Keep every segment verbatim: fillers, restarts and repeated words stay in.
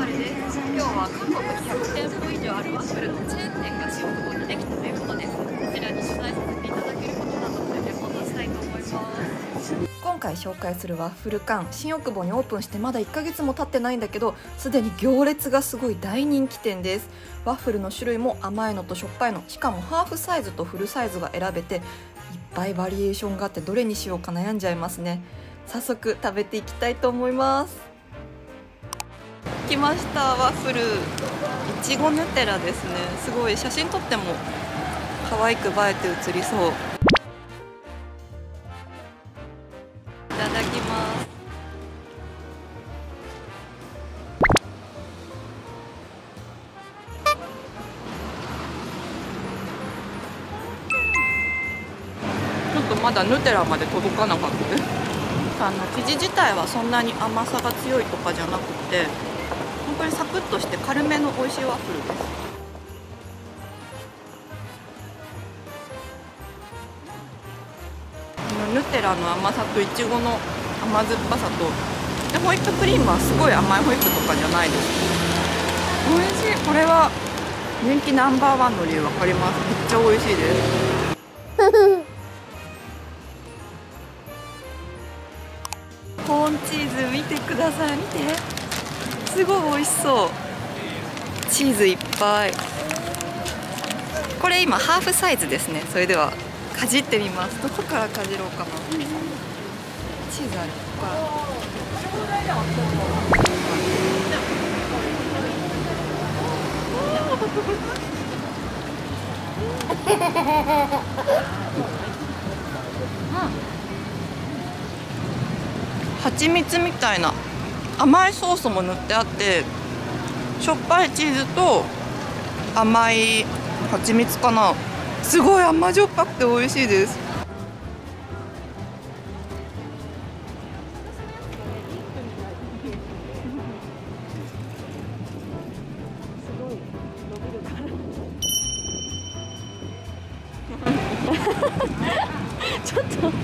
れです。今日は韓国にひゃくてんぽ以上あるワッフルのチェーン店が新大久保にできたということです。こちらに取材させていただけることなのでレポートしたいと思います。今回紹介するワッフル館、新大久保にオープンしてまだいっかげつも経ってないんだけど、すでに行列がすごい大人気店です。ワッフルの種類も甘いのとしょっぱいの、しかもハーフサイズとフルサイズが選べて、いっぱいバリエーションがあってどれにしようか悩んじゃいますね。早速食べていきたいと思います。来ました。ワッフルいちごヌテラですね。すごい写真撮っても可愛く映えて写りそう。いただきます。ちょっとまだヌテラまで届かなかったです。あの生地自体はそんなに甘さが強いとかじゃなくて、本当にサクッとして軽めの美味しいワッフルです。ヌテラの甘さといちごの甘酸っぱさと、でホイップクリームはすごい甘いホイップとかじゃないです。美味しい。これは人気ナンバーワンの理由わかります。めっちゃ美味しいです。コーンチーズ見てください。見て、すごい美味しそう。チーズいっぱい。これ今ハーフサイズですね。それではかじってみます。どこからかじろうかな。チーズある。ここから蜂蜜みたいな甘いソースも塗ってあって、しょっぱいチーズと甘い蜂蜜かな。すごい甘じょっぱくて美味しいです。ちょっと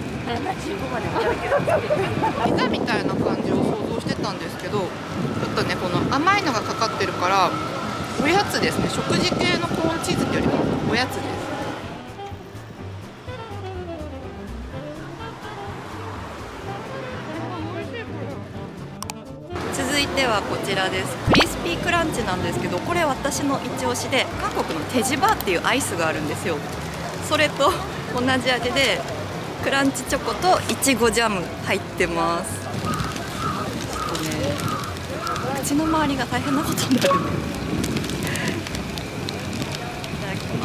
ピザみたいな感じを想像してたんですけど、ちょっとねこの甘いのがかかってるからおやつですね。食事系のコーンチーズってよりもおやつです。続いてはこちらです。クリスピークランチなんですけど、これ私の一押しで、韓国のテジバーっていうアイスがあるんですよ。それと同じ味でクランチチョコといちごジャム入ってます。ちょっとね、口の周りが大変なことになるね。いただきます。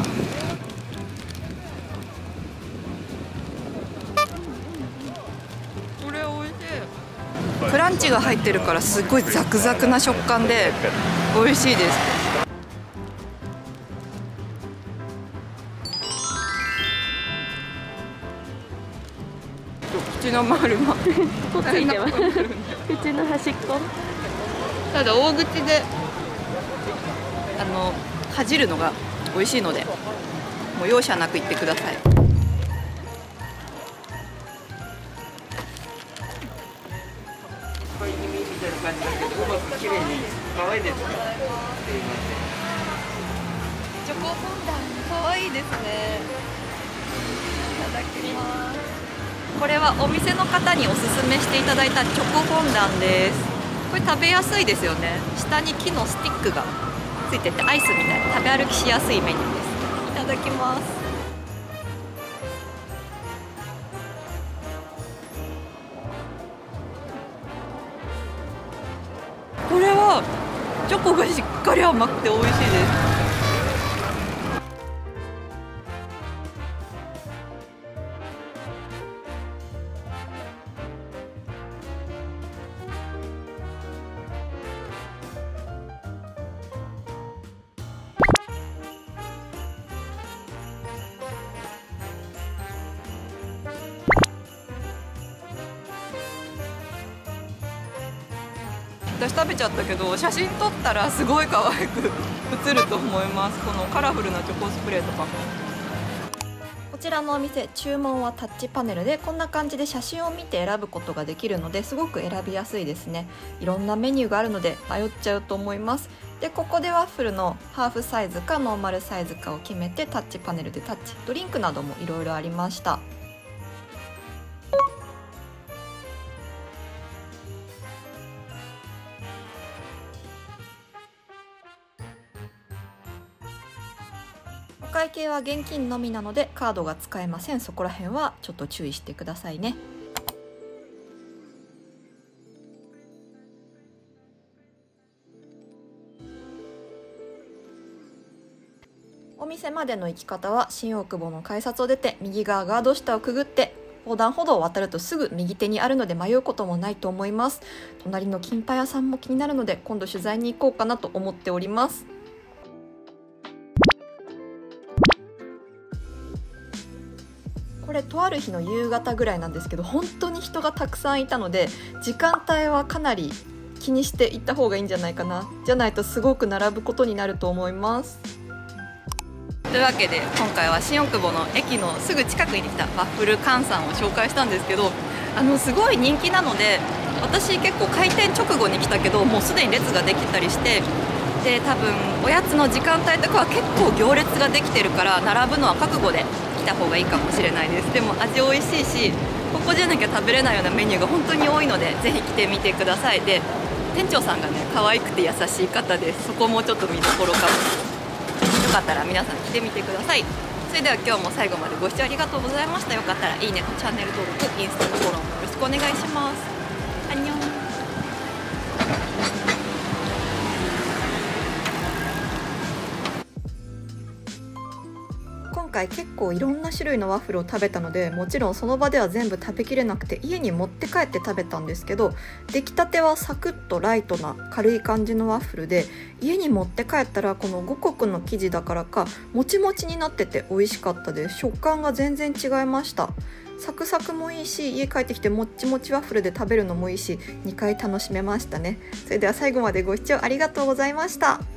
これ美味しい。クランチが入ってるからすごいザクザクな食感で美味しいです。口の周りもこっついてます。口の端っこ。ただ大口であのかじるのが美味しいので、もう容赦なくいってください。チョコフォンダン可愛いですね。いただきます。これはお店の方におすすめしていただいたチョコフォンダンです。これ食べやすいですよね。下に木のスティックがついててアイスみたいな食べ歩きしやすいメニューです。いただきます。これはチョコがしっかり甘くて美味しいです。私食べちゃったけど、写真撮ったらすごい可愛く写ると思います。このカラフルなチョコスプレーとか。こちちらのお店、注文はタッチパネルでこんな感じで写真を見て選ぶことができるので、すごく選びやすいですね。いろんなメニューがあるので迷っちゃうと思います。でここでワッフルのハーフサイズかノーマルサイズかを決めてタッチパネルでタッチ。ドリンクなどもいろいろありました。お会計は現金のみなのでカードが使えません。そこら辺はちょっと注意してくださいね。お店までの行き方は新大久保の改札を出て右側ガード下をくぐって横断歩道を渡るとすぐ右手にあるので迷うこともないと思います。隣のキンパ屋さんも気になるので今度取材に行こうかなと思っております。これとある日の夕方ぐらいなんですけど、本当に人がたくさんいたので時間帯はかなり気にして行った方がいいんじゃないかな。じゃないとすごく並ぶことになると思います。というわけで今回は新大久保の駅のすぐ近くにできたワッフルカンさんを紹介したんですけど、あのすごい人気なので、私結構開店直後に来たけどもうすでに列ができたりして、で多分おやつの時間帯とかは結構行列ができてるから並ぶのは覚悟で来た方がいいかもしれないです。でも味美味しいし、ここじゃなきゃ食べれないようなメニューが本当に多いのでぜひ来てみてください。で店長さんがね可愛くて優しい方で、そこもちょっと見どころかも。よかったら皆さん来てみてください。それでは今日も最後までご視聴ありがとうございました。よかったらいいねとチャンネル登録、インスタのフォローもよろしくお願いします。アンニョン。今回結構いろんな種類のワッフルを食べたので、もちろんその場では全部食べきれなくて家に持って帰って食べたんですけど、出来たてはサクッとライトな軽い感じのワッフルで、家に持って帰ったらこの五穀の生地だからかもちもちになってて美味しかったです。食感が全然違いました。サクサクもいいし、家帰ってきてもっちもちワッフルで食べるのもいいし、にかい楽しめましたね。それでは最後までご視聴ありがとうございました。